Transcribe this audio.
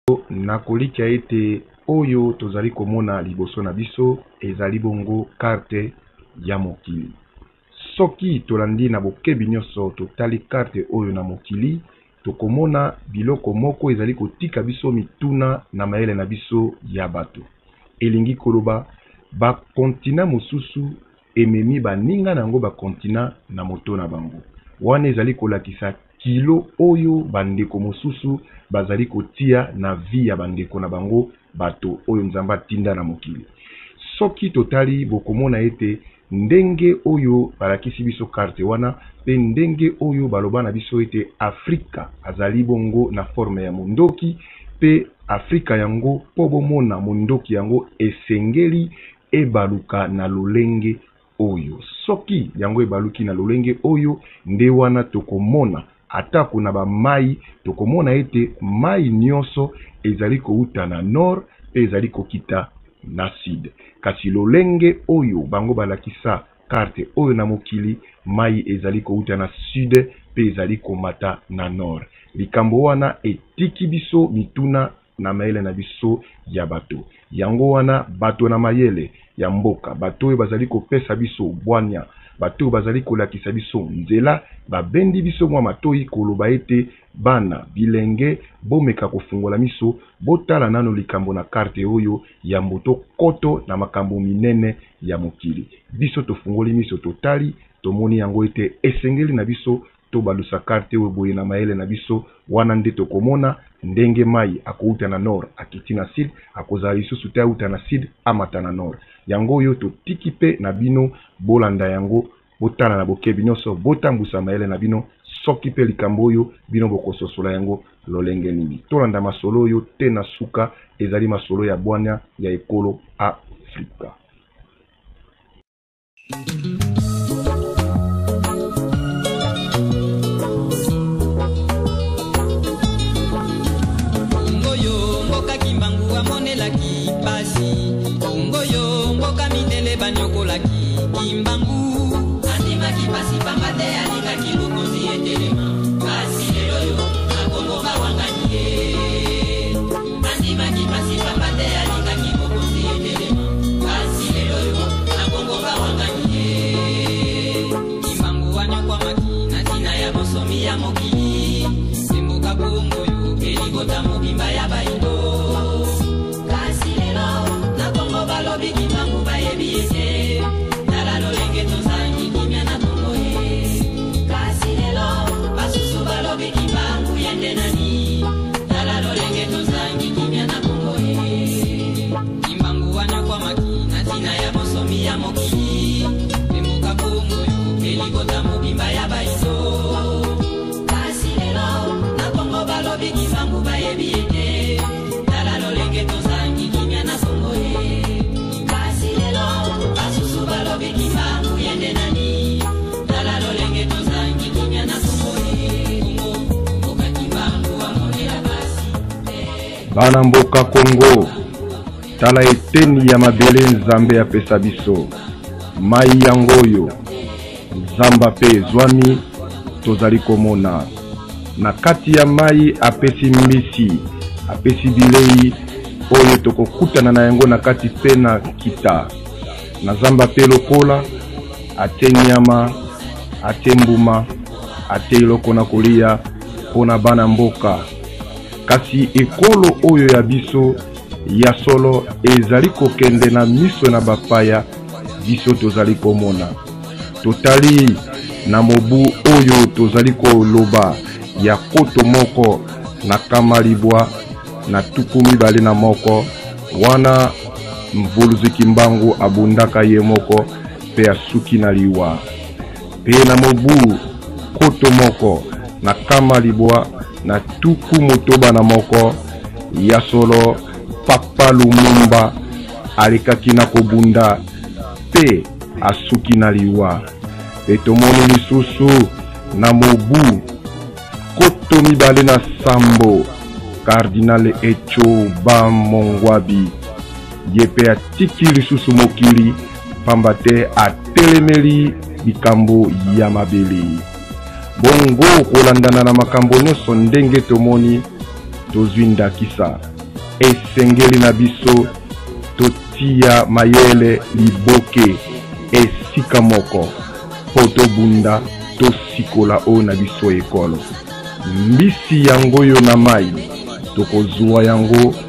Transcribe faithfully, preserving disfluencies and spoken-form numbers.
nakoliki ete oyo tozali komona liboso na biso ezali bongo carte ya mokili. Soki tolandi na bokebi nyonso totali carte oyo na mokili, tokomona biloko moko ezali kotika biso mituna na mayele na biso ya bato. Elingi koloba ba kontina mosusu ememi baninga nango ba kontina na moto na bango. Wana ezali kolakisa kilo oyo bandeko mosusu bazali kotia na vi ya bandeko na bango bato oyo nzamba tinda na mokili. Soki totali bokomona ete ndenge oyo balakisi biso carte wana pe ndenge oyo baloba na biso ete Afrika azali bongo na forme ya mondoki pe Afrika yango po bomona mondoki yango esengeli ebaluka na lolenge oyo. Soki yango ebaluki na lolenge oyo nde wana tokomona atako na ba mai, tokomona ete mai nyonso ezali kouta na nord pe ezali kokita na sud. Kasi lolenge oyo bango balakisa carte oyo na mokili, mai ezali kouta na sud pe ezali komata na nord. Likambo wana etiki biso mituna na mayele na biso ya bato. Yango wana bato na mayele ya mboka, bato oyo bazali kopesa biso bwanya, bato oyo bazali kolakisa biso nzela, babendi biso mwa matoi koloba ete bana bilenge bomeka kofungola miso, botala nano likambo na carte oyo ya mboto koto na makambo minene ya mokili. Biso tofungoli miso totali, tomoni yango ete esengeli na biso to balusa carte oyo boye na mayele na biso. Wana nde tokomona ndenge mai akouta na nord akiti na sud, akozala lisusu te auta na sud amata na nord. Yango oyo totiki pe na bino bolanda yango, botala na bokebi nyonso, botambusa mayele na bino. Soki pe likambo oyo bino bokososola yango lolenge nini. Tolanda masolo oyo te na suka, ezali masolo ya bwanya ya ekolo Afrika. Bana mboka Kongo, tala eteni ya mabele nzambe ya pesa biso. Mai yangoyo, nzamba pe zwami tozali komona. Na kati ya mai apesi mbisi, apesi bilei oyo tokokutana na yango na kati pe na kita. Na zamba pe lokola, ate nyama, ate mbuma, ate iloko na kolia pona bana mboka. Kasi ekolo oyo ya biso ya solo ezali kokende na miso na bapaya, biso tozali komona. Totali na mobu oyo tozali koloba ya koto moko na kamalibwa na tuku mibale na moko, wana mvuluzi kimbangu abundaka ye moko pe asuki na liwa. Pe na mobu koto moko na kamalibwa na tuku motoba na moko ya solo, Papa Lumumba alikaki na kobunda pe asuki na liwa. Pe tomoni lisusu na mobu koto mibale na sambo, Cardinal Echo Bamongwabi ye pe atiki lisusu mokili, pambate atelemeli bikambo ya mabele. Bongo kolandana na makambo nyonso ndenge tomoni tozwinda kisa. esengeli na biso totia mayele liboke esika moko po tobunda tosikola o na biso ekolo mbisi yango yo na mai tokozwa yango